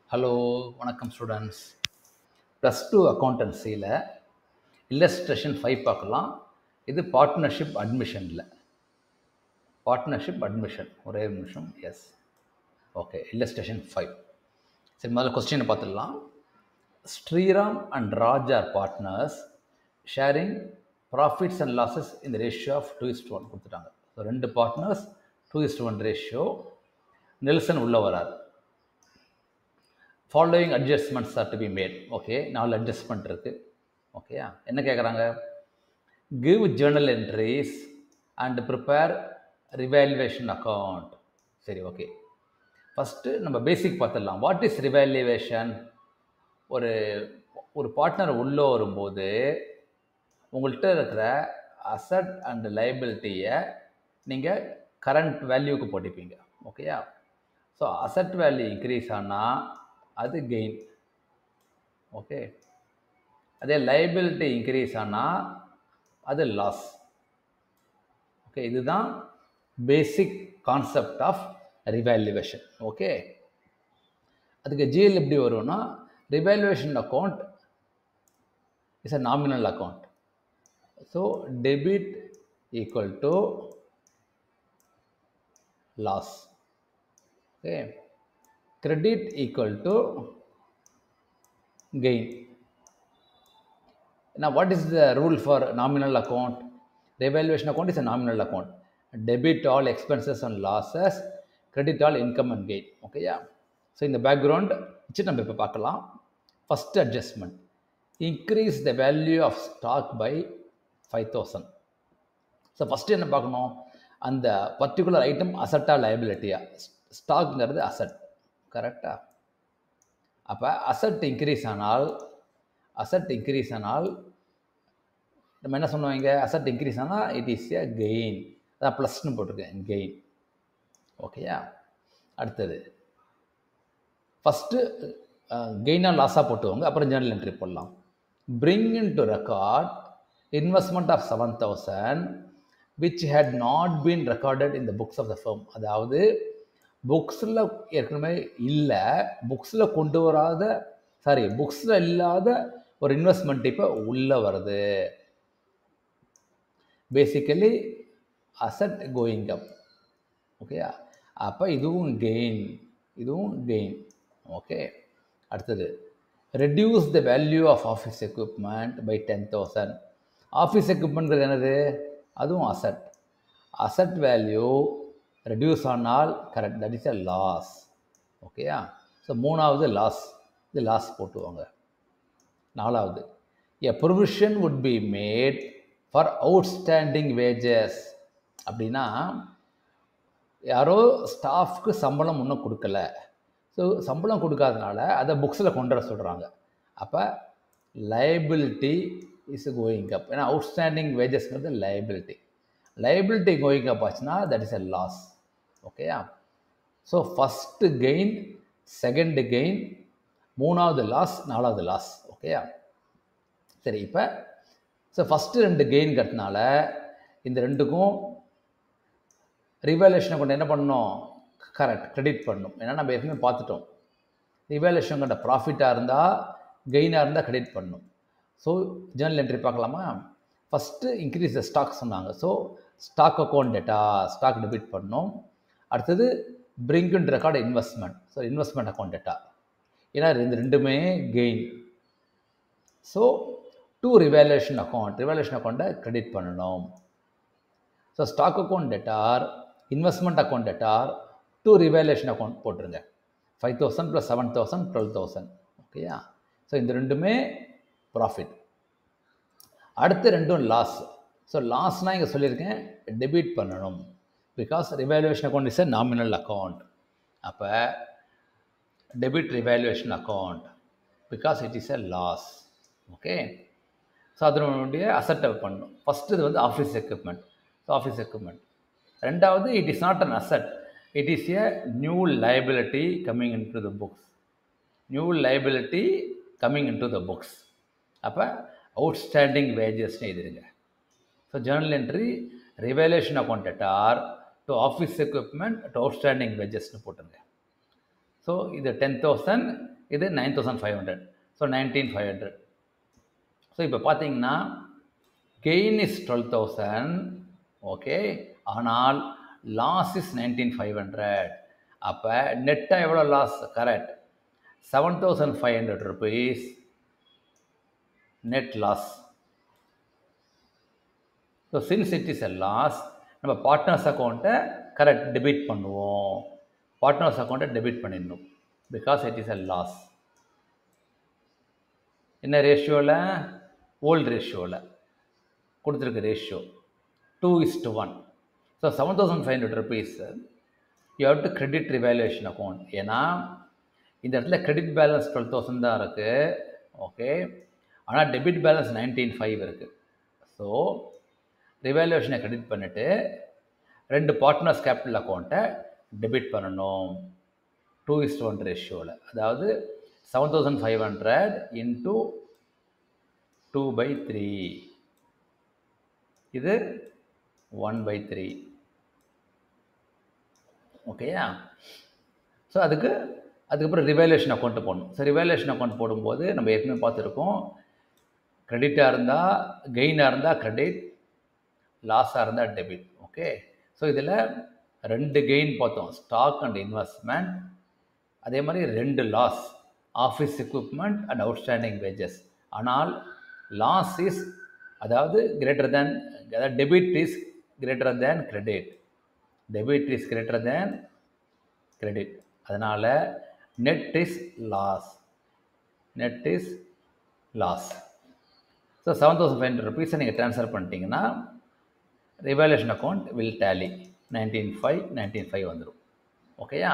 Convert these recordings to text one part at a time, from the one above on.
Hello வணக்கம் students. +2 அக்கௌண்டன்சியில் illustration 5 பார்க்கலாம். இது பார்ட்னர்ஷிப் அட்மிஷன் ஒரே நிமிஷம். Yes, okay. இல்லஸ்ட்ரேஷன் 5. சரி, முதல்ல கொஸ்டினை பார்த்துடலாம். Sriram and Raj are partners sharing profits and losses இந்த ரேஷியோ ஆஃப் 2:1 கொடுத்துட்டாங்க. So 2 partners 2:1 ratio. நெல்சன் உள்ள வரார். Following adjustments are to be made. Okay, 4 adjustment இருக்குது. ஓகேயா, என்ன கேட்குறாங்க? Give journal entries and prepare revaluation account. சரி, ஓகே. ஃபஸ்ட்டு நம்ம பேசிக் பார்த்துடலாம். What is revaluation? ஒரு பார்ட்னர் உள்ளே வரும்போது உங்கள்கிட்ட இருக்கிற அசட் அண்ட் லைபிலிட்டியை நீங்கள் கரண்ட் வேல்யூக்கு போட்டிப்பீங்க. ஓகேயா, ஸோ அசட் வேல்யூ இன்க்ரீஸ் ஆனால் அது கெயின். ஓகே, அதே லைபிலிட்டி இன்க்ரீஸ் ஆனால் அது லாஸ். ஓகே, இதுதான் basic concept of revaluation. Okay, அதுக்கு ஜிஎல் எப்படி வரும்னா, revaluation account is a nominal account. So debit equal to loss. Okay, credit equal to gain. Now what is the rule for nominal account? Revaluation account is a nominal account. Debit all expenses and losses, credit all income and gain. Okay, yeah. So in the background நம்ம இப்போ பார்க்கலாம். First adjustment, increase the value of stock by 5,000. So first என்ன பார்க்கணும்? அந்த particular item அசட்டா லைபிலிட்டியா? ஸ்டாக்ங்கிறது asset, கரெக்டா? அப்போ அசட் இன்க்ரீஸ் ஆனால் நம்ம என்ன சொன்னோம்? அசட் இன்க்ரீஸ் ஆனால் இட் இஸ் எ கெயின். அதான் ப்ளஸ்ன்னு போட்டிருக்கேன், கெயின். ஓகேயா, அடுத்தது ஃபஸ்ட்டு கெயினாக லாஸாக போட்டுவாங்க, அப்புறம் ஜேர்னல் என்ட்ரி போடலாம். Bring in to record investment of 7,000 which had not been recorded in the books of the firm. அதாவது புக்ஸில் ஏற்கனவே இல்லை, புக்ஸில் இல்லாத ஒரு இன்வெஸ்ட்மெண்ட் இப்போ உள்ளே வருது. Basically asset going up. ஓகேயா, அப்போ இதுவும் கெயின். ஓகே, அடுத்தது reduce the value of office equipment by 10,000. Office எக்யூப்மெண்ட்ங்கிறது என்னது? அதுவும் அசட் வேல்யூ ரெடியூஸ் ஆனால் correct, that is a loss. ஓகேயா, ஸோ மூணாவது லாஸ், இது லாஸ் போட்டுவாங்க. நாலாவது, a provision would be made for outstanding wages. அப்படின்னா யாரோ ஸ்டாஃப்க்கு சம்பளம் இன்னும் கொடுக்கல, ஸோ சம்பளம் கொடுக்காதனால அதை புக்ஸில் கொண்டு வர சொல்கிறாங்க. அப்போ லைபிலிட்டி இஸ் கோயிங் அப். ஏன்னா அவுட்ஸ்டாண்டிங் வேஜஸ்ங்கிறது லைபிலிட்டி கோயிங் அப் ஆச்சுன்னா தட் இஸ் எ லாஸ். ஓகேயா, so first gain, second gain, மூணாவது லாஸ், நாலாவது லாஸ். ஓகேயா, சரி. இப்போ ஸோ ஃபஸ்ட்டு 2 கெயின் கட்டினால இந்த ரெண்டுக்கும் ரிவால்யூஷனை கொண்டு என்ன பண்ணணும்? கரெக்ட், கிரெடிட் பண்ணணும். ஏன்னா நம்ம ஏற்கனவே பார்த்துட்டோம், ரிவால்யூஷன் கொண்ட ப்ராஃபிட்டாக இருந்தால் கெயினாக இருந்தால் கிரெடிட் பண்ணணும். ஸோ ஜேர்னல் என்ட்ரி பார்க்கலாமா? ஃபஸ்ட்டு இன்க்ரீஸ் த ஸ்டாக் சொன்னாங்க, so stock account debtor, stock debit பண்ணணும். அடுத்தது bring in record investment, so investment account debtor. ஏன்னா இந்த ரெண்டுமே கெயின். ஸோ ரிவால்யூஷன் அக்கௌண்ட்டை கிரெடிட் பண்ணணும். So stock account debtor, investment account debtor, revaluation account போட்டுருங்க. 5,000 + 7,000 12,000. ஓகேயா, ஸோ இந்த ரெண்டுமே ப்ராஃபிட். அடுத்து ரெண்டும் லாஸ். ஸோ லாஸ்னால் இங்கே சொல்லியிருக்கேன் டெபிட் பண்ணணும், because revaluation account is a nominal account. அப்போ debit revaluation account because it is a loss. Okay, so அதனுடைய அசட்டை பண்ணணும். ஃபஸ்ட்டு இது வந்து office equipment. So office equipment. ரெண்டாவது, it is not an asset, it is a new liability coming in to the books. அப்போ outstanding வேஜஸ்ன்னு எழுதிருங்க. So journal entry revaluation account debtor to office equipment to outstanding வேஜஸ்ன்னு போட்டுருங்க. So இது 10,000, இது 9500. So 19500. So இப்போ பார்த்தீங்கன்னா கெயின் இஸ் 12,000. ஓகே, ஆனால் லாஸ் இஸ் 19,500. அப்போ நெட்டாக எவ்வளோ loss? Correct, 7,500 rupees net loss. So since it is a loss, நம்ம பார்ட்னர்ஸ் அக்கௌண்ட்டை கரெக்ட் டெபிட் பண்ணுவோம். பார்ட்னர்ஸ் அக்கௌண்ட்டை டெபிட் பண்ணிடணும் because it is a loss. என்ன ரேஷியோவில்? ஓல்டு ரேஷியோவில் கொடுத்துருக்க ratio 2:1. So 7,500 rupees you have to credit revaluation account. ஏன்னா இந்த இடத்துல கிரெடிட் பேலன்ஸ் 12,000 தான் இருக்குது. ஓகே, ஆனால் டெபிட் பேலன்ஸ் 19,500 இருக்குது. ஸோ ரிவேல்யூஷனை கிரெடிட் பண்ணிவிட்டு 2 பார்ட்னர்ஸ் கேபிட்டல் அக்கௌண்ட்டை டெபிட் பண்ணணும் 2:1 ரேஷியோவில். அதாவது 7,500 இன்ட்டு 2/3, இது 1/3. ஓகேயா? ஸோ அதுக்கப்புறம் ரிவேல்யூஷன் அக்கௌண்ட்டு போடணும். ஸோ ரிவேல்யூஷன் அக்கௌண்ட் போடும்போது நம்ம ஏற்கனவே பார்த்துருக்கோம், கிரெடிட்டாக இருந்தால் கெயினாக இருந்தால் கிரெடிட், லாஸாக இருந்தால் டெபிட். ஓகே, ஸோ இதில் 2 கெயின் பார்த்தோம், ஸ்டாக் அண்ட் இன்வெஸ்ட்மெண்ட். அதே மாதிரி 2 loss, office equipment and outstanding wages. ஆனால் லாஸ் இஸ், அதாவது கிரேட்டர் தேன், அதாவது debit is greater than credit, debit is greater than credit. அதனால் net is loss, net is loss. So 7,500 rupees நீங்கள் transfer பண்ணிட்டீங்கன்னா revaluation account will tally 19,500 வந்துடும். ஓகேயா?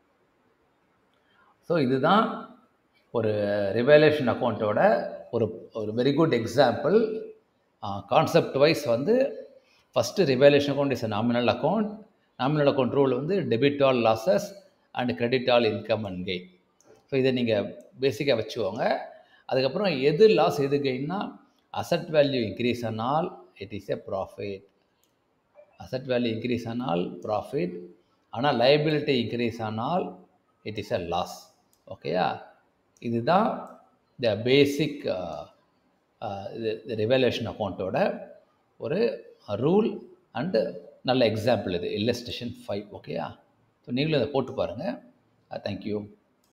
So இதுதான் ஒரு ரிவேல்யூஷன் அக்கௌண்ட்டோட ஒரு very good example. Concept wise வந்து first revaluation account is a nominal account. Nominal account rule வந்து debit all losses and credit all income and gain. So இதை நீங்கள் பேசிக்காக வச்சுக்கோங்க. அதுக்கப்புறம் எது லாஸ் எது கெயின்னா, அசட் வேல்யூ இன்க்ரீஸ் ஆனால் it is a profit, asset value increase ஆனால் ப்ராஃபிட், ஆனால் லைபிலிட்டி இன்க்ரீஸ் ஆனால் இட் இஸ் எ லாஸ். ஓகேயா? இதுதான் த பேசிக் ரிவேல்யூஷன் அக்கௌண்ட்டோட ஒரு ரூல் அண்டு நல்ல எக்ஸாம்பிள் இது, இல்லஸ்ட்ரேஷன் 5. ஓகேயா? ஸோ நீங்களும் அதை போட்டு பாருங்கள். தேங்க்யூ.